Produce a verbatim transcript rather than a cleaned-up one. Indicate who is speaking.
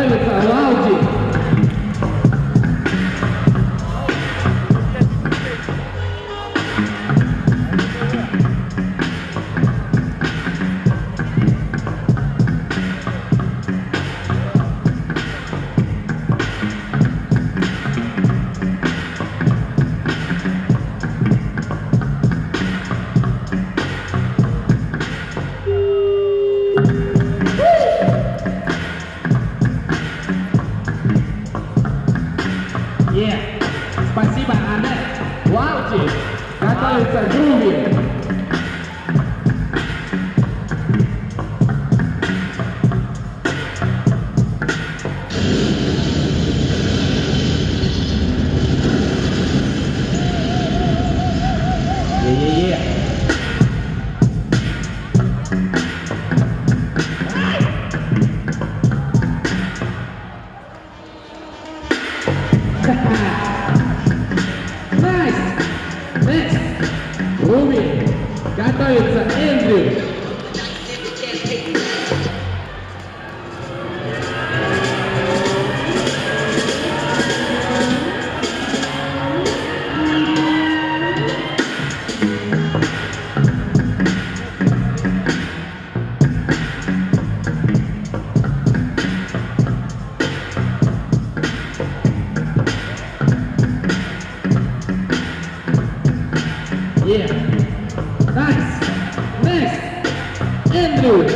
Speaker 1: Готовится Лауди. Yeah. Спасибо, Аннette Laftee. Готовится Груви. Yeah, yeah, yeah. Nice! Next! Ruby! Готовится Эндрю! Yeah. Nice. Next. Andrew.